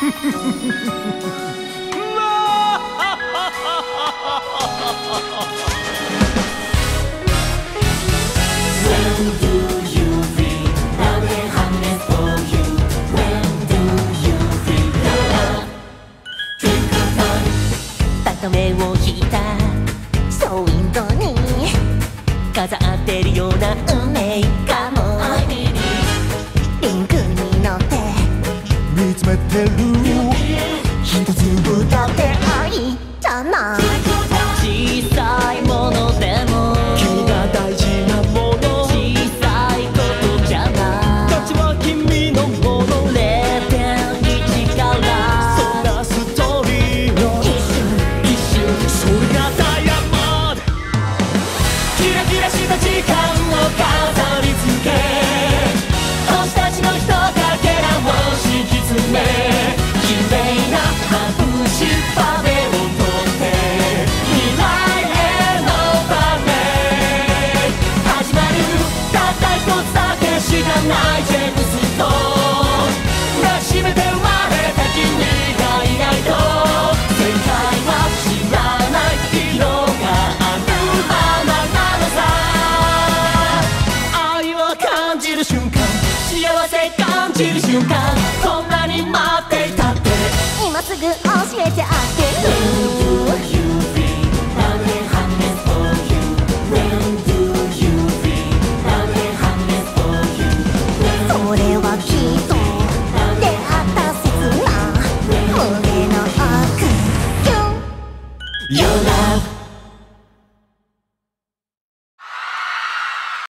目を引いたショーウィンドウに飾ってるような運命かも。リンクに乗って見つめてる一粒だって愛じゃない。小さいものでも君が大事なもの、小さいことじゃない。価値は君のもの。0.1からそんなストーリーのそれがダイヤモンド。キラキラした時間を飾り付け、星たちのひとかけらを敷き詰め、綺麗な眩しいパフェを取って未来へのパフェ始まる。たった一つだけしかないジェームスと抱きしめて生まれた君がいないと世界は知らない色があるままなのさ。愛を感じる瞬間、幸せ感じる瞬間、